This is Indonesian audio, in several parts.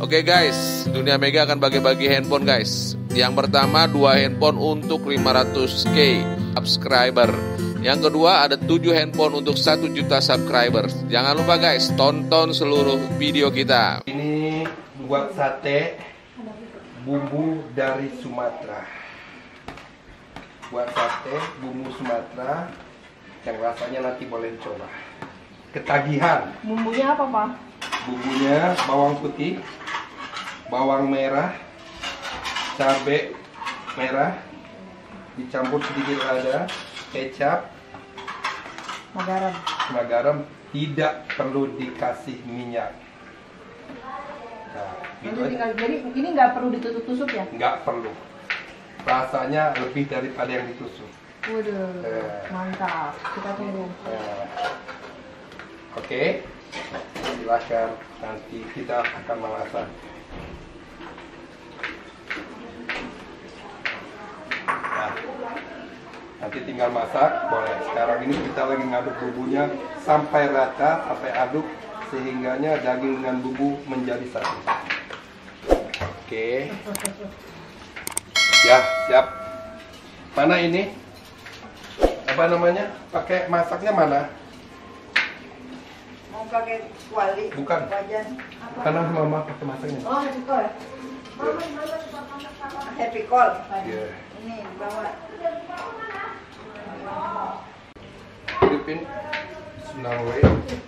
Oke guys, Dunia Mega akan bagi-bagi handphone guys. Yang pertama 2 handphone untuk 500k subscriber. Yang kedua ada 7 handphone untuk 1 juta subscriber. Jangan lupa guys, tonton seluruh video kita. Ini buat sate bumbu dari Sumatera. Buat sate bumbu Sumatera yang rasanya nanti boleh coba. Ketagihan. Bumbunya apa, Pak? Bumbunya bawang putih, bawang merah, cabai merah, dicampur sedikit ada kecap, sama garam, tidak perlu dikasih minyak. Nah, gitu aja. Jadi ini nggak perlu ditusuk-tusuk ya? Nggak perlu. Rasanya lebih daripada yang ditusuk. Waduh, mantap. Kita tunggu. Oke, silahkan nanti kita akan memasak. Nah, nanti tinggal masak, boleh. Sekarang ini kita lagi ngaduk bumbunya sampai rata, sampai aduk sehingganya daging dengan bumbu menjadi satu. Oke. Ya, siap. Mana ini? Apa namanya? Pakai masaknya mana? Mau pakai kuali? Bukan. Wajan. Karena mama pakai masaknya. Oh, happy call. Happy call. Iya. Ini bawa. Filipin Sinaway.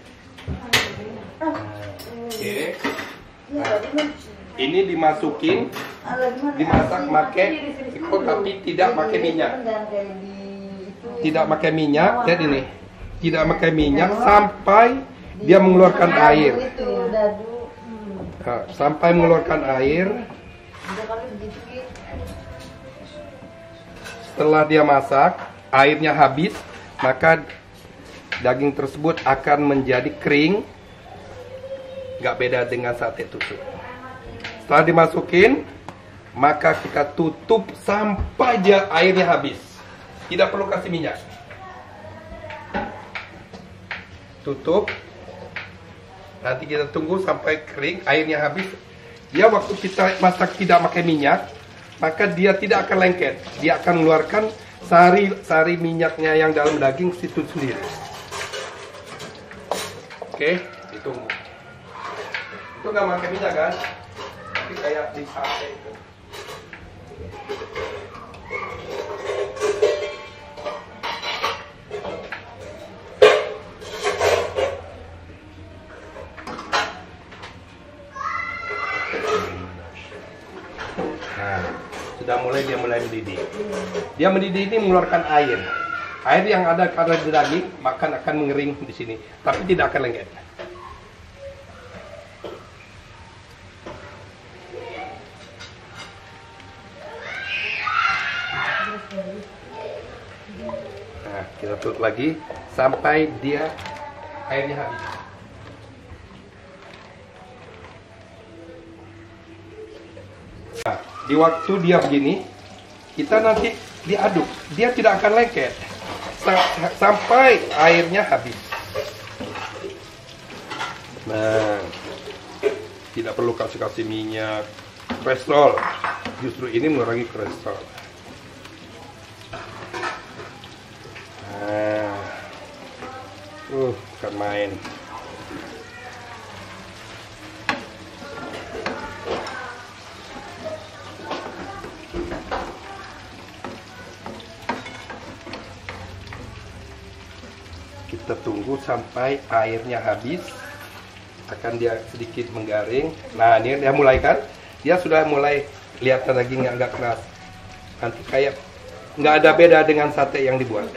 Oke. Nah, ini dimasukin, dimasak pakai ikut tapi tidak pakai minyak. Tidak pakai minyak, jadi nih, tidak pakai minyak sampai dia mengeluarkan air. Nah, sampai mengeluarkan air. Setelah dia masak, airnya habis, maka daging tersebut akan menjadi kering. Gak beda dengan sate tusuk. Setelah dimasukin, maka kita tutup sampai dia airnya habis. Tidak perlu kasih minyak. Tutup. Nanti kita tunggu sampai kering, airnya habis. Dia waktu kita masak tidak pakai minyak, maka dia tidak akan lengket. Dia akan mengeluarkan sari minyaknya yang dalam daging situ sendiri. Oke, ditunggu. Itu nggak pakai minyak kan? Tapi kayak di sate itu. Nah, sudah dia mulai mendidih. Dia mendidih ini mengeluarkan air. Air yang ada karena di daging, makan akan mengering di sini, tapi tidak akan lengket. Nah, kita tutup lagi sampai dia airnya habis. Nah, di waktu dia begini, kita nanti diaduk, dia tidak akan lengket sampai airnya habis. Nah, tidak perlu kasih minyak, kolesterol. Justru ini mengurangi kolesterol. Nah, bukan main. Kita tunggu sampai airnya habis, akan dia sedikit menggaring. Nah, ini dia mulai kan, dia sudah mulai kelihatan dagingnya agak keras. Nanti kayak nggak ada beda dengan sate yang dibuat.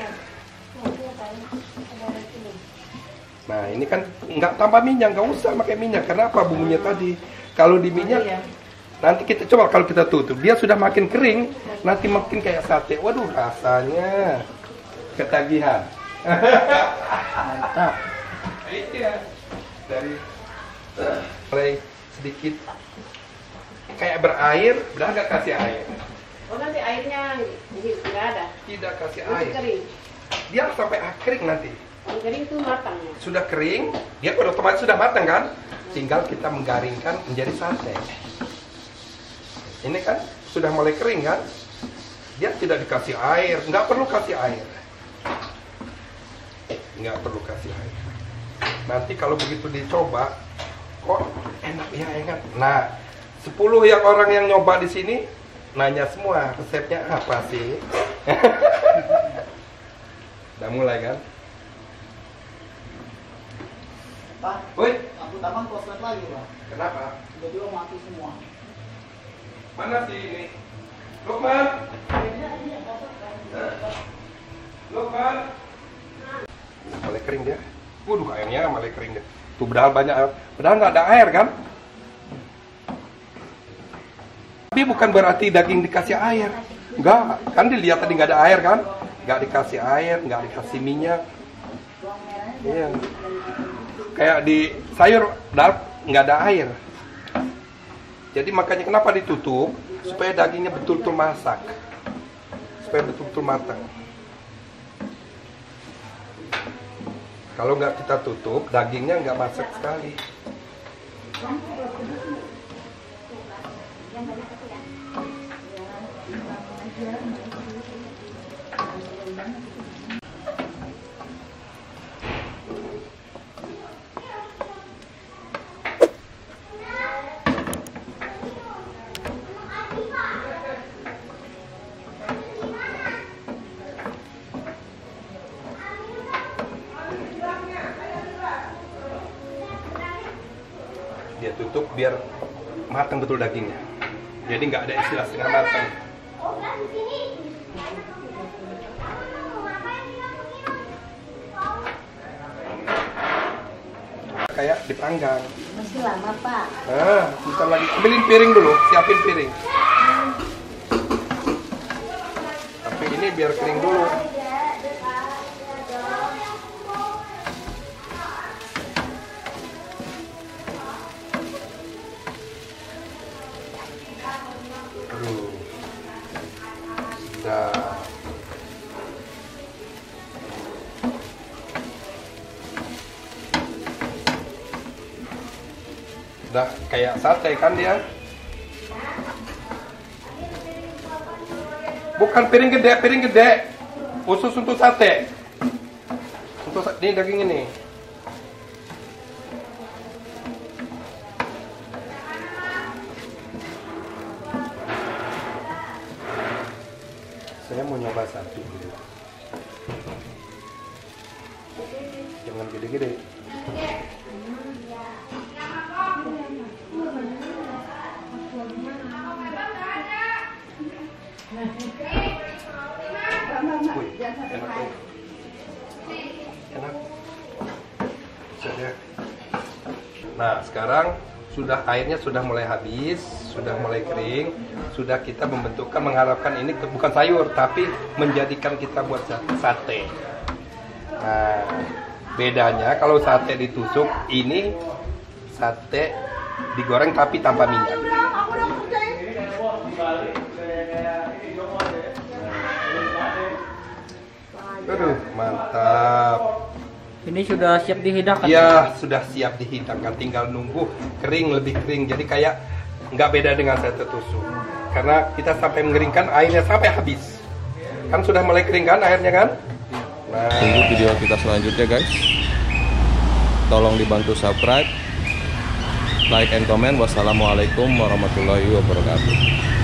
Nah, ini kan nggak tambah minyak, nggak usah pakai minyak. Kenapa? Bumbunya tadi. Kalau di minyak, nanti kita coba kalau kita tutup, dia sudah makin kering, nanti makin kayak sate. Waduh, rasanya ketagihan. Mantap. Iya. Dari mulai sedikit kayak berair, udah nggak kasih air. Oh, nanti airnya nggak ada? Tidak kasih Masih air. kering. Dia sampai kering nanti. Jadi itu matang ya? Sudah kering, dia otomatis sudah matang kan? Tinggal kita menggaringkan menjadi sate. Ini kan sudah mulai kering kan? Dia tidak dikasih air, nggak perlu kasih air. Nggak perlu kasih air. Nanti kalau begitu dicoba, kok enak ya enak. Nah, 10 yang orang yang nyoba di sini nanya semua resepnya apa sih? Udah mulai kan? Pak, Woi, aku tambah koslet lagi, Pak. kenapa? Tiba-tiba mati semua. Mana sih ini? Lukman? Lukman? Mulai kering dia. Waduh, airnya mulai kering dia. Tuh padahal banyak, padahal nggak ada air kan? Tapi bukan berarti daging dikasih air. Enggak, kan dilihat tadi nggak ada air kan? Nggak dikasih air, nggak dikasih minyak. Iya. Kayak di sayur, nggak ada air. Jadi makanya kenapa ditutup? Supaya dagingnya betul-betul masak. Supaya betul-betul matang. Kalau nggak kita tutup, dagingnya nggak masak sekali. Dia tutup biar matang betul dagingnya. Jadi nggak ada istilah setengah matang. Kayak dipanggang. Masih lama, Pak. Nah, bentar lagi. Ambilin piring dulu, siapin piring. Tapi ini biar kering dulu. Aduh. Sudah. Udah kayak sate kan dia? Bukan piring gede. Khusus untuk sate. Ini daging ini. Saya mau nyoba satu dulu. Jangan gede-gede. Wih, enak tuh. Enak. Sudah. Nah, sekarang sudah airnya sudah mulai habis, sudah mulai kering, sudah kita mengharapkan ini bukan sayur, tapi menjadikan kita buat sate. Nah, bedanya kalau sate ditusuk, ini sate digoreng tapi tanpa minyak. Aduh, mantap. Ini sudah siap dihidangkan? Iya, sudah siap dihidangkan. Tinggal nunggu kering, lebih kering. Jadi kayak nggak beda dengan sate tusuk. Karena kita sampai mengeringkan airnya sampai habis. Kan sudah mulai kering kan airnya kan? Nah. Tunggu video kita selanjutnya guys. Tolong dibantu subscribe, like and comment. Wassalamualaikum warahmatullahi wabarakatuh.